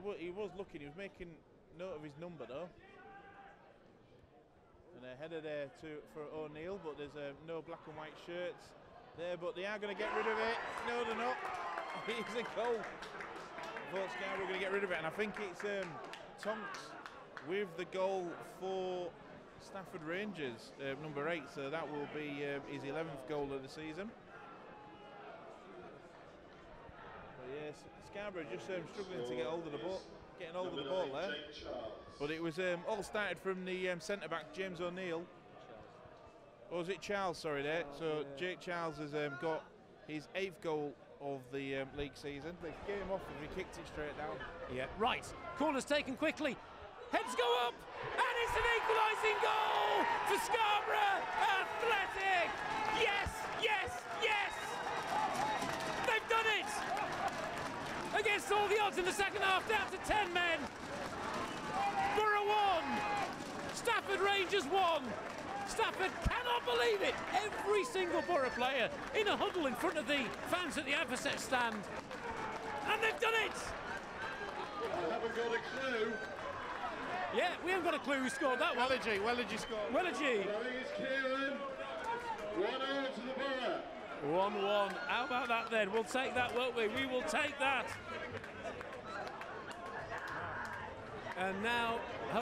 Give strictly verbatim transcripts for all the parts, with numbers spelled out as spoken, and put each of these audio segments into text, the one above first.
he was looking. He was making note of his number though. And a header there to for O'Neill, but there's uh, no black and white shirts there. But they are going to get rid of it. No, they're not. It's a goal. I thought Scarborough were going to get rid of it, and I think it's um, Tonks with the goal for Stafford Rangers, uh, number eight. So that will be uh, his eleventh goal of the season. But yes, Scarborough just um, struggling to get hold of the ball. Getting hold of the ball there, but it was um, all started from the um, centre back James O'Neill. Or was it Charles? Sorry, there. So Jake Charles has um, got his eighth goal of the um, league season. They get him off and he kicked it straight down. Yeah, right. Corner's taken quickly. Heads go up, and it's an equalising goal for Scarborough Athletic. Yes, yes, yes. They've done it. Against all the odds in the second half, down to ten men. Borough won. Stafford Rangers won. Stafford cannot believe it. Every single Borough player in a huddle in front of the fans at the Advocate stand. And they've done it. I haven't got a clue. Yeah, we haven't got a clue who scored that one. Wellergy, Wellergy scored. Wellergy. I think it's Kieran. one oh to the Borough. one one. How about that then? We'll take that, won't we? We will take that. And now...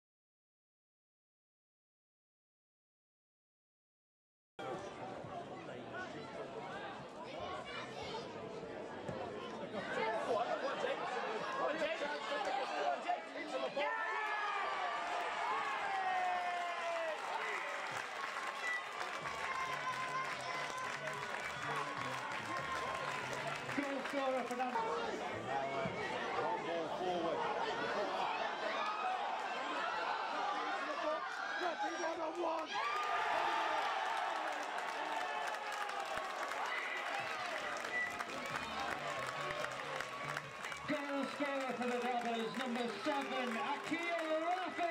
Scorer for that. One ball forward. One on one. Goal scorer for the Robbers, number seven, Akil Rafi.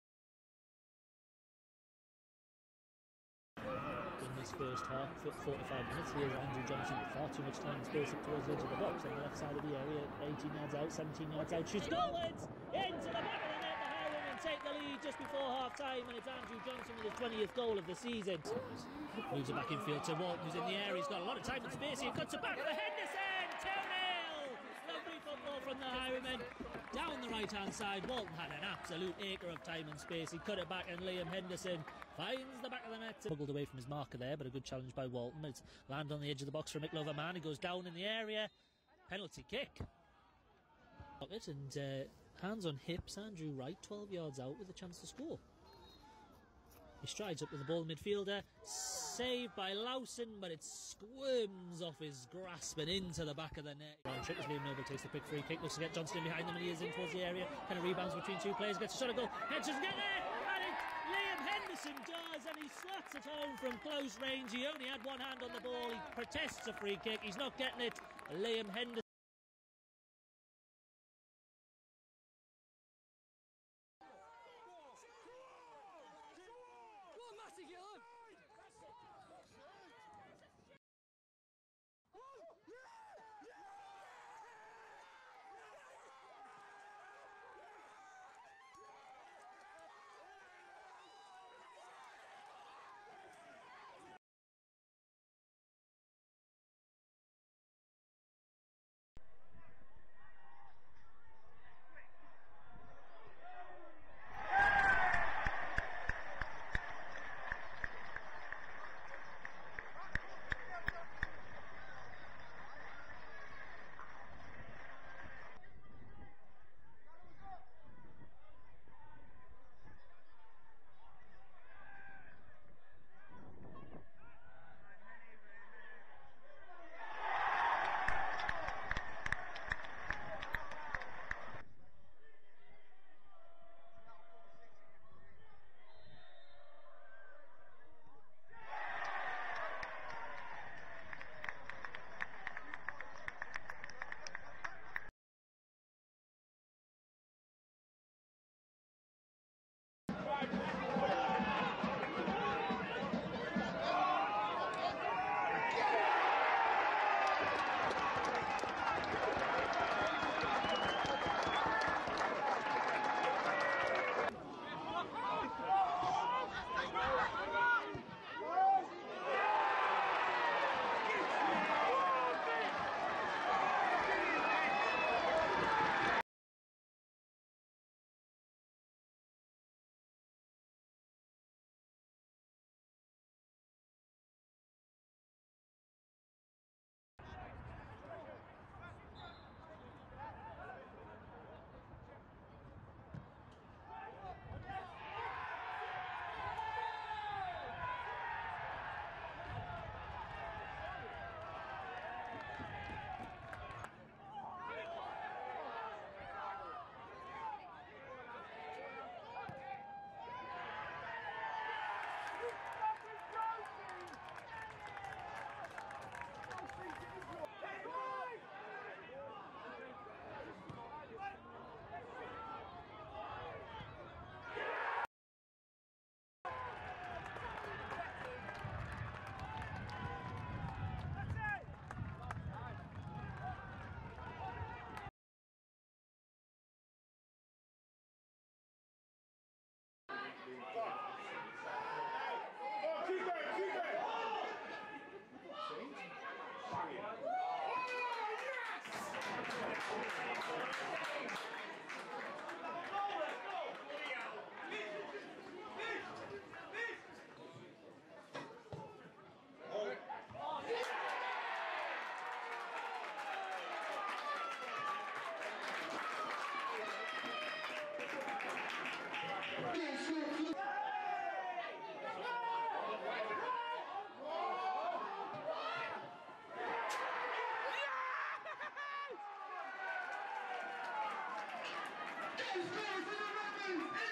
This first half, forty-five minutes, here's Andrew Johnson with far too much time and space up towards the edge of the box on the left side of the area, eighteen yards out, seventeen yards out, shoots goalwards into the back of the net. The Highwaymen take the lead just before half time, and it's Andrew Johnson with his twentieth goal of the season. Moves it back in field to Walton, who's in the air. He's got a lot of time and space. He cuts it back for Henderson. two nil. Lovely football from the Highwaymen. Down the right hand side, Walton had an absolute acre of time and space. He cut it back, and Liam Henderson finds the back of the net. Pulled away from his marker there, but a good challenge by Walton. It's land on the edge of the box for Mick Loverman. He goes down in the area. Penalty kick. And uh, hands on hips, Andrew Wright, twelve yards out with a chance to score. He strides up with the ball, midfielder. Saved by Lawson, but it squirms off his grasp and into the back of the net. Round trip as Liam Noble takes the quick free kick. Looks to get Johnson in behind them, and he is in towards the area. Kind of rebounds between two players. Gets a shot at goal. Henderson get there! And it, Liam Henderson does, and he slots it home from close range. He only had one hand on the ball. He protests a free kick. He's not getting it. Liam Henderson. Matty, get on! First goal for the Rebels